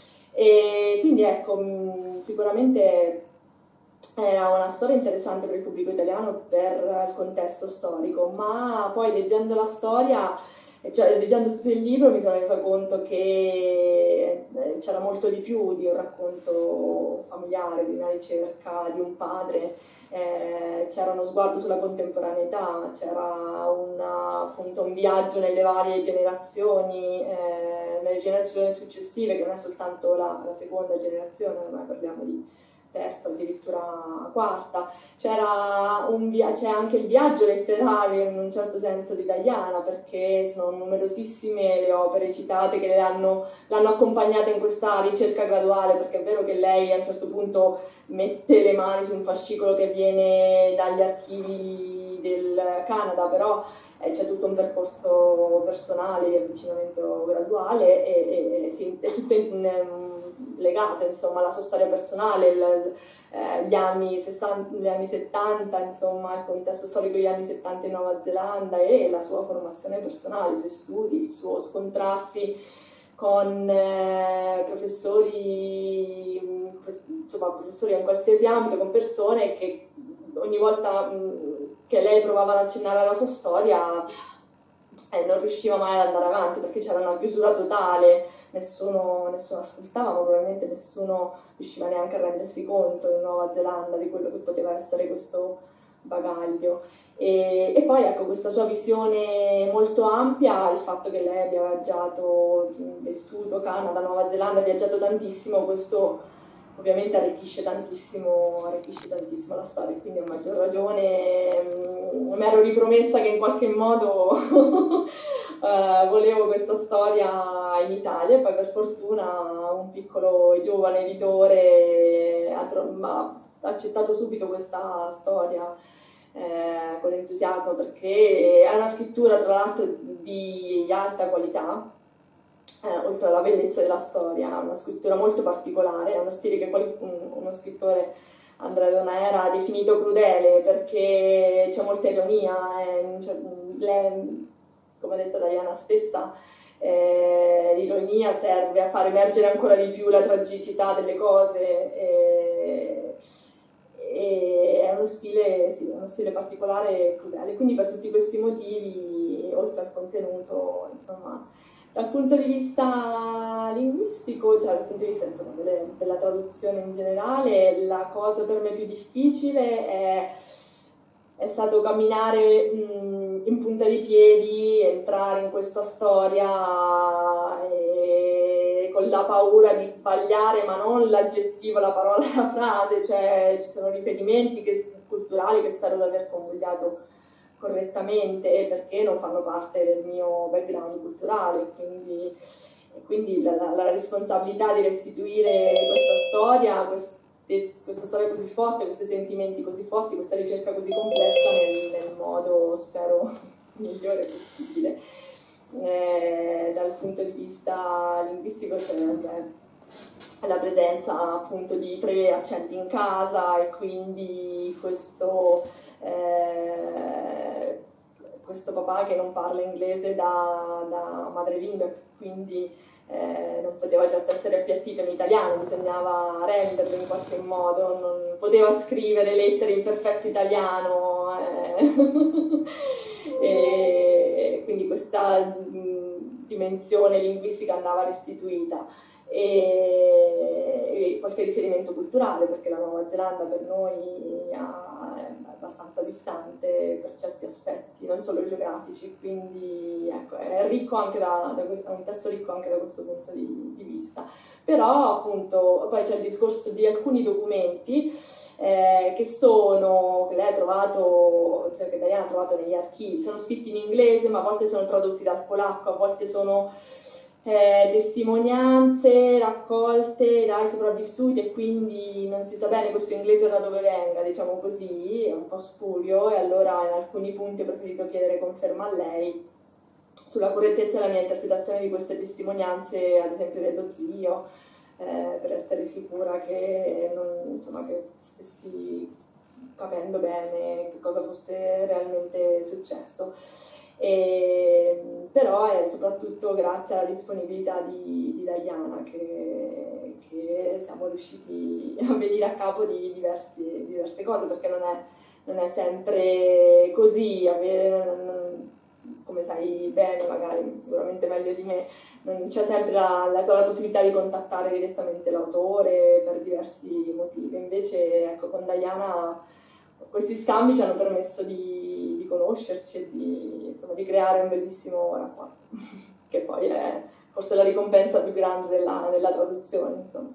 E quindi ecco, sicuramente era una storia interessante per il pubblico italiano per il contesto storico, ma poi leggendo la storia, cioè leggendo tutto il libro, mi sono resa conto che c'era molto di più di un racconto familiare, di una ricerca di un padre. Eh, c'era uno sguardo sulla contemporaneità, c'era una, appunto, un viaggio nelle varie generazioni, eh, nelle generazioni successive, che non è soltanto la, la seconda generazione, ormai parliamo di terza, addirittura quarta. C'era un via- c'è anche il viaggio letterario in un certo senso di Diana, perché sono numerosissime le opere citate che l'hanno, l'hanno accompagnata in questa ricerca graduale, perché è vero che lei a un certo punto mette le mani su un fascicolo che viene dagli archivi del Canada, però eh, c'è tutto un percorso personale di avvicinamento graduale e, e, e sì, è tutto in, in, legato, insomma, alla sua storia personale, il, eh, gli, anni sessanta, gli anni settanta, insomma, il contesto storico degli anni settanta in Nuova Zelanda e la sua formazione personale, i suoi studi, il suo scontrarsi con eh, professori, insomma professori in qualsiasi ambito, con persone che ogni volta mh, che lei provava ad accennare alla sua storia eh, non riusciva mai ad andare avanti perché c'era una chiusura totale, nessuno, nessuno ascoltava, ma probabilmente nessuno riusciva neanche a rendersi conto in Nuova Zelanda di quello che poteva essere questo bagaglio. E, e poi ecco questa sua visione molto ampia, il fatto che lei abbia viaggiato, vissuto Canada, Nuova Zelanda, ha viaggiato tantissimo, questo ovviamente arricchisce tantissimo, arricchisce tantissimo la storia, quindi a maggior ragione mh, mi ero ripromessa che in qualche modo uh, volevo questa storia in Italia, e poi per fortuna un piccolo e giovane editore ha, ha accettato subito questa storia eh, con entusiasmo, perché è una scrittura tra l'altro di alta qualità. Eh, oltre alla bellezza della storia, ha una scrittura molto particolare, è uno stile che poi uno scrittore, Andrea Donaera, ha definito crudele perché c'è molta ironia, eh, cioè, le, come ha detto Diana stessa, eh, l'ironia serve a far emergere ancora di più la tragicità delle cose, e, e è uno stile, sì, uno stile particolare e crudele, quindi per tutti questi motivi, oltre al contenuto, insomma, dal punto di vista linguistico, cioè dal punto di vista insomma, delle, della traduzione in generale, la cosa per me più difficile è, è stato camminare mh, in punta di piedi, entrare in questa storia e, con la paura di sbagliare, ma non l'aggettivo, la parola, la frase, cioè ci sono riferimenti che, culturali che spero di aver convogliato correttamente perché non fanno parte del mio background culturale, quindi, quindi la, la, la responsabilità di restituire questa storia, queste, questa storia così forte, questi sentimenti così forti, questa ricerca così complessa nel, nel modo, spero, migliore possibile. Eh, dal punto di vista linguistico c'è anche la presenza appunto di tre accenti in casa e quindi questo Eh, questo papà che non parla inglese da, da madrelingua, quindi eh, non poteva certo essere appiattito in italiano, bisognava renderlo in qualche modo, non poteva scrivere lettere in perfetto italiano, eh. E quindi questa mh, dimensione linguistica andava restituita. E, e qualche riferimento culturale, perché la Nuova Zelanda per noi ha, è abbastanza distante per certi aspetti, non solo geografici, quindi ecco, è ricco anche da, da questo, è un testo ricco anche da questo punto di, di vista. Però appunto poi c'è il discorso di alcuni documenti eh, che sono, che lei ha trovato, cioè che Diana ha trovato negli archivi, sono scritti in inglese ma a volte sono tradotti dal polacco, a volte sono Eh, testimonianze raccolte dai sopravvissuti e quindi non si sa bene questo inglese da dove venga, diciamo così, è un po' spurio, e allora in alcuni punti ho preferito chiedere conferma a lei sulla correttezza della mia interpretazione di queste testimonianze, ad esempio dello zio, eh, per essere sicura che, non, insomma, che stessi capendo bene che cosa fosse realmente successo. E, però è soprattutto grazie alla disponibilità di, di Diana che, che siamo riusciti a venire a capo di diversi, diverse cose, perché non è, non è sempre così, avere, non, come sai bene, magari sicuramente meglio di me, non c'è sempre la, la, la possibilità di contattare direttamente l'autore per diversi motivi. Invece ecco, con Diana questi scambi ci hanno permesso di, di conoscerci e di, insomma, di creare un bellissimo rapporto, che poi è forse la ricompensa più grande della, della traduzione, insomma.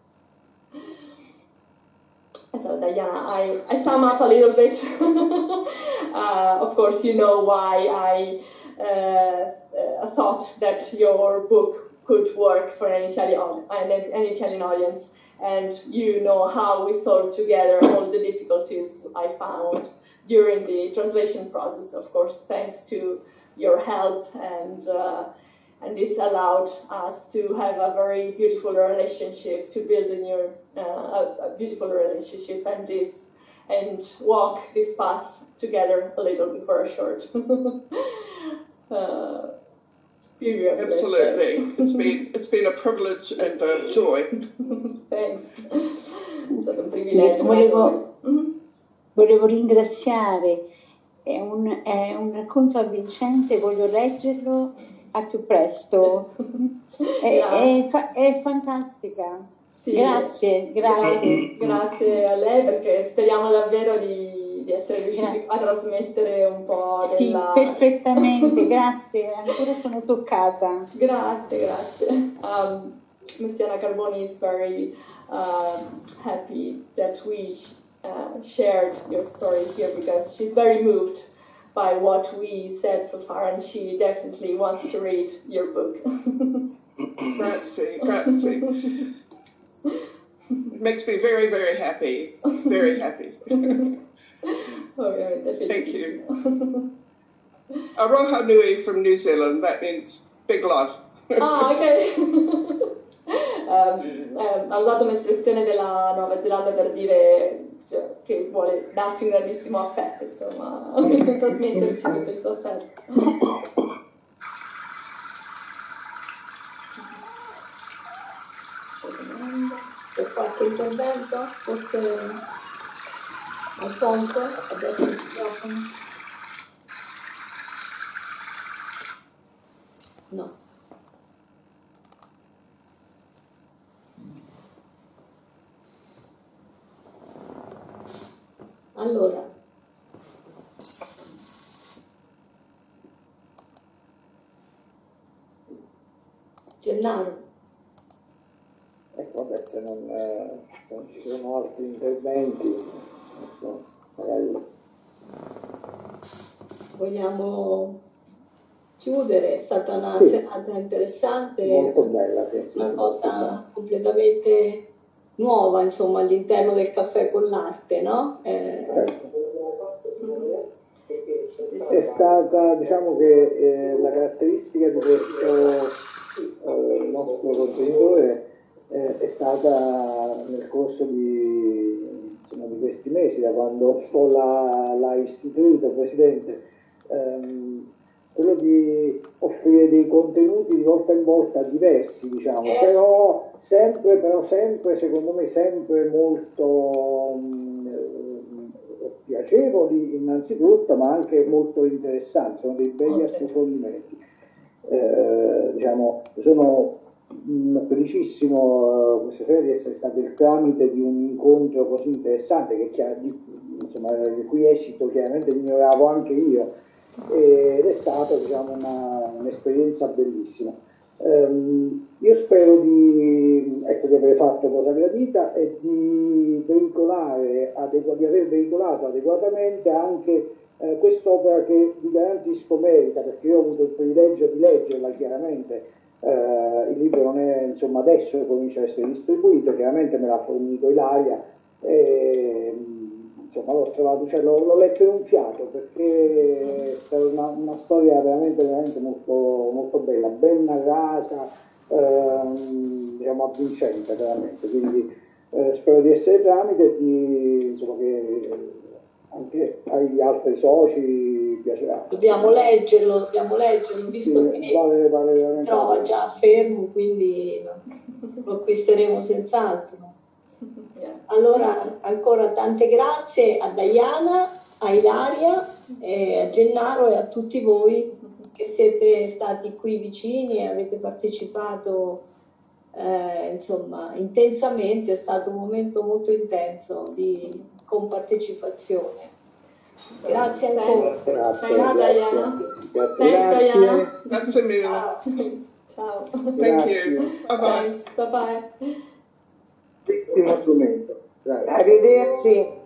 So Diana, I, I sum up a little bit. uh, of course, you know why I uh, uh, thought that your book could work for an Italian, an, an Italian audience. And you know how we solved together all the difficulties I found during the translation process, of course, thanks to your help, and uh, and this allowed us to have a very beautiful relationship, to build a new, uh, a, a beautiful relationship, and this and walk this path together a little bit for a short. uh, Absolutely. It's been, it's been a privilege and a joy. Thanks. È stato un privilegio. Volevo, volevo ringraziare, è un, è un racconto avvincente, voglio leggerlo a più presto. È, è, fa, è fantastica. Sì. Grazie, grazie. Grazie a lei, perché speriamo davvero di, di essere riusciti grazie. a trasmettere un po' sì, della... perfettamente, grazie, ancora sono toccata. Grazie, grazie. Um, Messiana Carboni is very uh, happy that we uh, shared your story here, because she's very moved by what we said so far, and she definitely wants to read your book. Grazie, grazie. It makes me very, very happy. Very happy. Okay, thank you. Aroha Nui from New Zealand, that means big love. Ah, ok. um, um, ha usato un'espressione della Nuova Zelanda per dire cioè, che vuole darci un grandissimo affetto, insomma, trasmetterci tutto il suo affetto. C'è qualche intervento? Forse Alfonso? Adesso il microfono? No. Allora. Gennaro. Ecco, vabbè, se non, eh, se non ci sono altri interventi, ecco, magari... Vogliamo chiudere? È stata una sì. serata interessante, molto bella, sì. Una cosa completamente nuova, insomma, all'interno del Caffè con l'Arte, no? Eh... Certo. È stata, diciamo che eh, la caratteristica di questo eh, nostro contenitore eh, è stata nel corso di, insomma, di questi mesi, da quando l'ha, l'ha istituito il Presidente, ehm, quello di offrire dei contenuti di volta in volta diversi, diciamo, però sempre, però sempre, secondo me, sempre molto mh, piacevoli innanzitutto, ma anche molto interessanti, sono dei begli approfondimenti. Eh, diciamo, sono mh, felicissimo uh, questa sera di essere stato il tramite di un incontro così interessante, che chiar- di, insomma, il cui esito chiaramente ignoravo anche io, ed è stata, diciamo, una, un'esperienza bellissima. Um, io spero di, ecco, di aver fatto cosa gradita e di veicolare, adegu- di aver veicolato adeguatamente anche eh, quest'opera che vi garantisco merita, perché io ho avuto il privilegio di leggerla chiaramente. Uh, il libro non è, insomma, adesso che comincia a essere distribuito, chiaramente me l'ha fornito Ilaria e, insomma, l'ho trovato, cioè, l'ho, l'ho letto in un fiato, perché è una, una storia veramente, veramente molto, molto bella, ben narrata, ehm, diciamo avvincente veramente, quindi eh, spero di essere tramite e di, insomma, che anche agli altri soci piacerà. Dobbiamo leggerlo, dobbiamo leggerlo, visto sì, che vale, vale si trova già fermo, quindi lo acquisteremo senz'altro. Allora, ancora tante grazie a Diana, a Ilaria, e a Gennaro e a tutti voi che siete stati qui vicini e avete partecipato eh, insomma, intensamente. È stato un momento molto intenso di compartecipazione. Grazie ancora. Grazie, grazie, grazie. Grazie, Thanks, Diana. Grazie mille. Ciao. Thank you. Bye bye. Thanks. Bye bye. Bellissimo strumento. Grazie. Arrivederci.